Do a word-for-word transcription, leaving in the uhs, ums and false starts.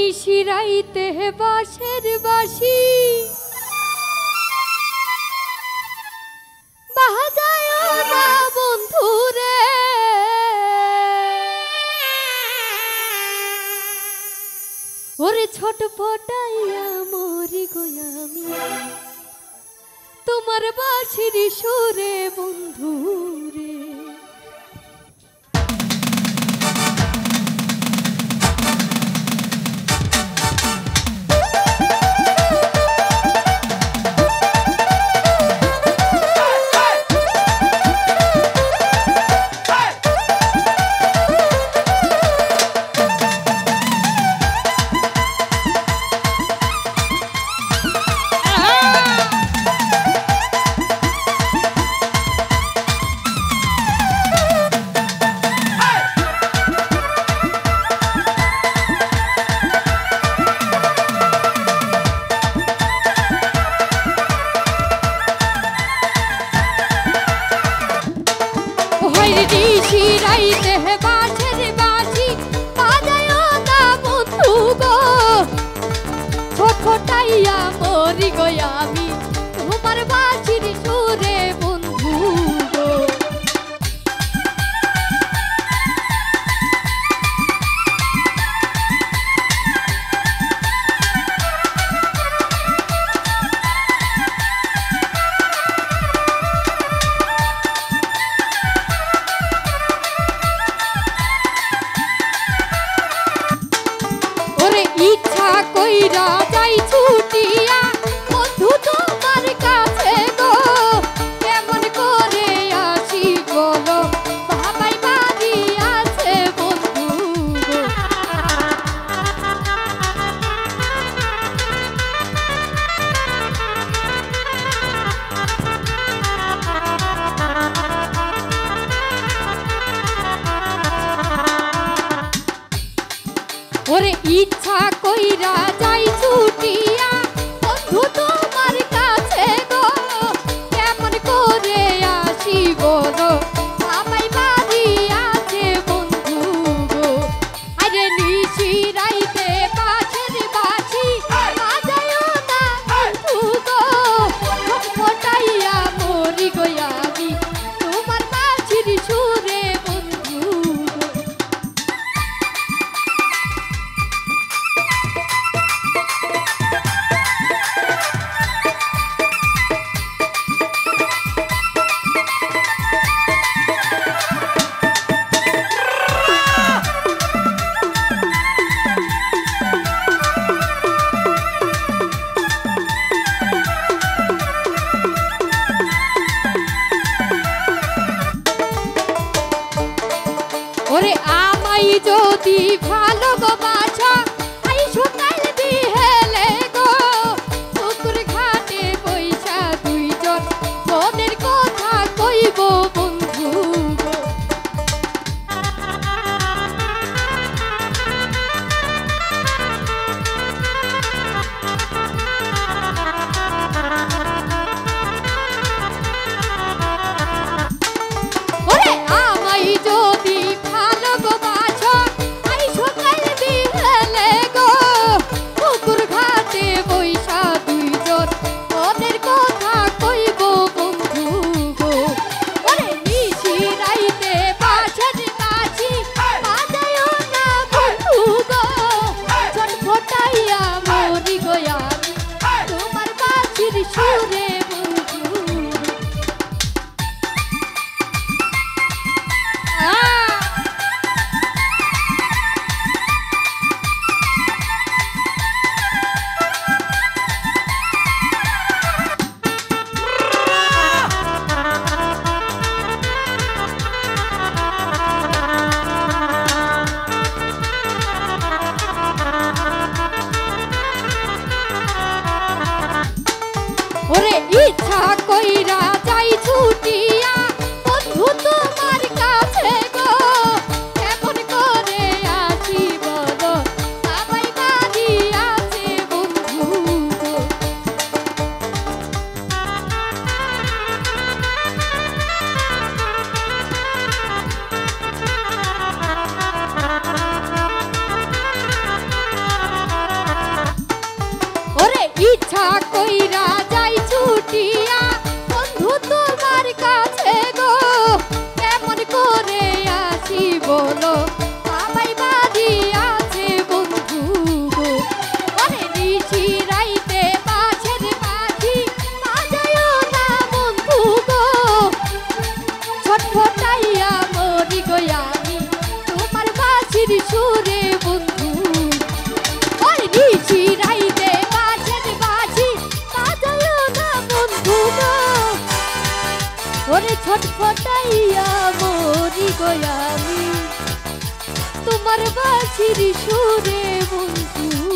নিশিরাইতে বাঁশের বাঁশি বাজায় না বন্ধুরে, ওরে ছটফটাইয়া মরি গো আমি তোমার বাঁশির সুরে বন্ধুরে। নিশিরাইতে বাঁশের বাঁশি বাজায় না বন্ধু গো, ছটফটাইয়া মরি গো আমি তোমার বাঁশির সুরে বন্ধু গো। ইচ্ছা কইরা যাই ছুটিয়া বন্ধু তোমার কাছে গো, কেমন করে আসি বলো বাবাই বাড়ি আছে বন্ধু গো। ওরে ইচ্ছা কইরা যাই ছুটিয়া বন্ধু তোমার কাছে গো, কেমন করে আসি বলো বাবাই বাড়ি আছে বন্ধু গো। আরে নিশিরাইতে বাঁশের বাঁশি বাজায় না বন্ধু গো, ছটফটাইয়া মরি গো আমি তোমার বাঁশির সুরে বন্ধু গো। ওরে আমাই যদি ভালো গো বাছা আই সকাল বিহেলে গো, পুকুর ঘাটে বইসা দুইজন মনের কথা কইব বন্ধু গো। ওরে আমাই যদি ভালো গো বাছা আই সকাল বিহেলে গো, পুকুর ঘাটে বইসা দুইজন মনের কথা কইব বন্ধু গো। ওরে নিশিরাইতে বাঁশের বাঁশি বাজায় না বন্ধু গো, ছটফটাইয়া মরি গো আমি তোমার বাঁশির সুরে বন্ধু। ওরে ইচ্ছা কইরা যাই ছুটিয়া বন্ধু তোমার কাছে গো, কেমন করে আসি বলো বাবাই বাড়ি আছে বন্ধু গো। ইচ্ছা কইরা যাই ছুটিয়া বন্ধু তোমার কাছে গো কেমন করে আসি বলো বাবাই বাড়ি আছে বন্ধু গো ওরে নিশি রাইতে বাঁশের বাঁশি বাজায়ও না বন্ধু গো ছটফটাইয়া মরি গো আমি তোমার বাঁশির সুরে বন্ধু ওরে নিশি রাইতে বাঁশের বাঁশি বাজায়ও না বন্ধু গো ওরে ছটফটাইয়া মরি গো আমি তোমার বাঁশির সুরে বন্ধু।